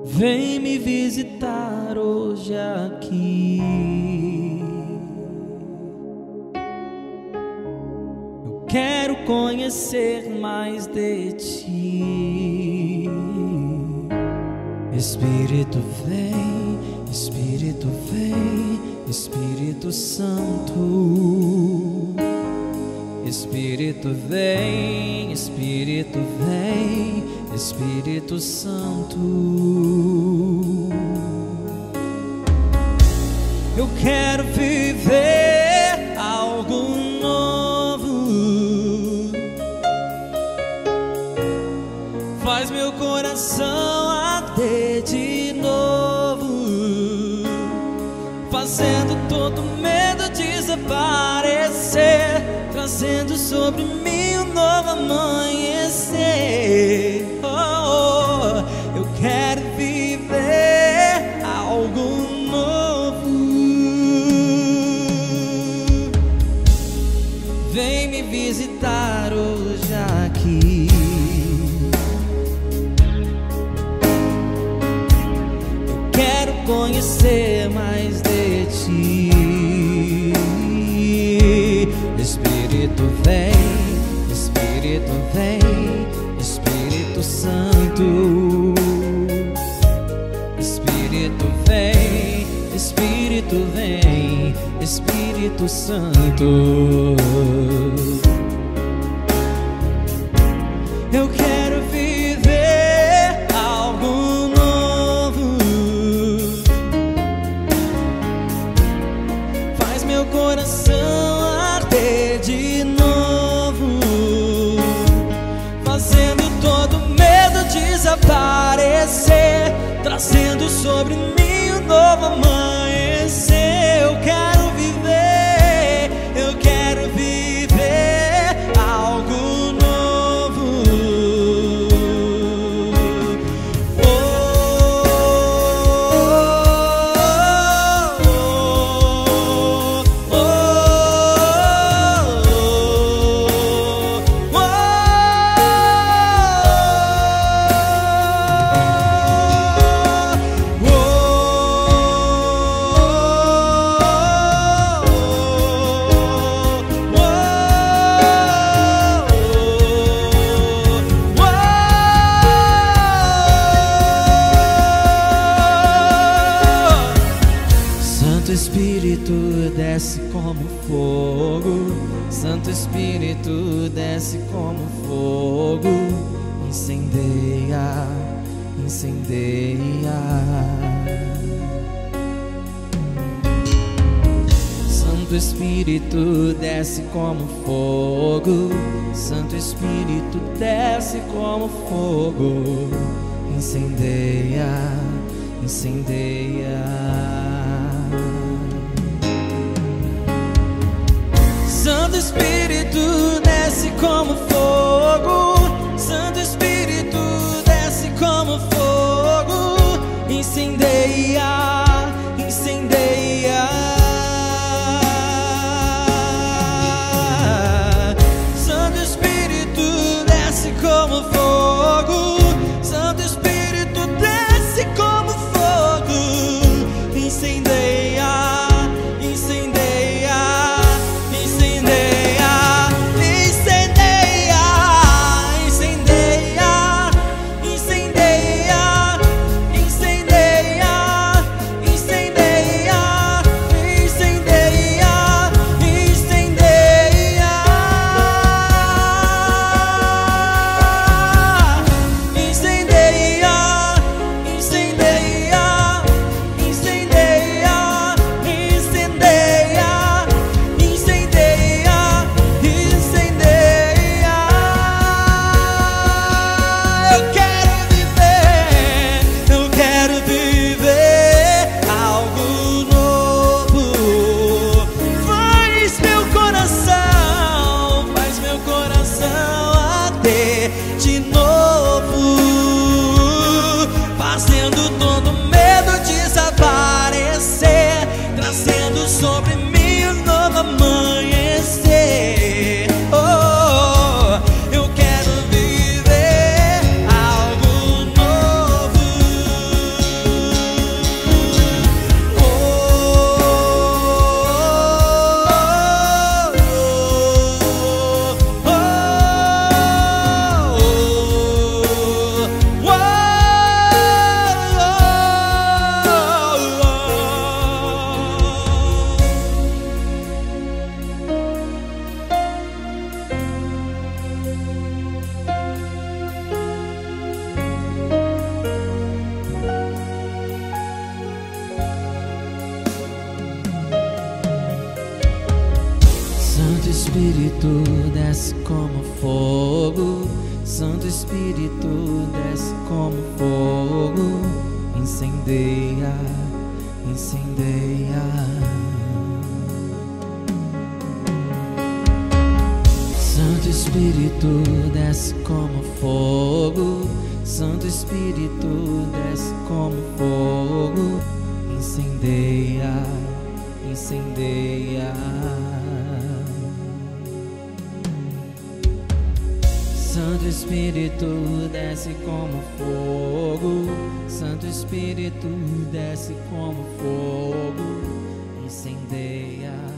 Vem me visitar hoje aqui. Eu quero conhecer mais de ti. Espírito vem, Espírito vem, Espírito Santo. Espírito vem, Espírito vem, Espírito Santo. Eu quero viver algo novo. Faz meu coração arder de novo, fazendo todo medo desaparecer, trazendo sobre mim um novo amanhecer. Eu quero viver algo novo. Vem me visitar hoje aqui. Eu quero conhecer mais de ti. Espírito vem, Espírito vem, Espírito Santo. Espírito vem, Espírito vem, Espírito Santo. Eu quero viver algo novo. Faz meu coração arder de novo, fazendo todo medo desaparecer, trazendo sobre mim um novo amanhecer. Eu quero viver, eu quero viver algo novo. Santo Espírito desce como fogo, Santo Espírito desce como fogo, incendeia, incendeia. Santo Espírito desce como fogo, Santo Espírito desce como fogo, incendeia, incendeia. Santo Espírito desce como fogo, Santo Espírito desce como fogo, incendeia, incendeia. Santo Espírito desce como fogo, Santo Espírito desce como fogo, incendeia, incendeia, incendeia, incendeia, incendeia, incendeia, incendeia, Espírito desce como fogo, Santo Espírito desce como fogo, incendeia, incendeia. Santo Espírito desce como fogo, Santo Espírito desce como fogo, incendeia, incendeia. Santo Espírito desce como fogo, Santo Espírito desce como fogo, incendeia.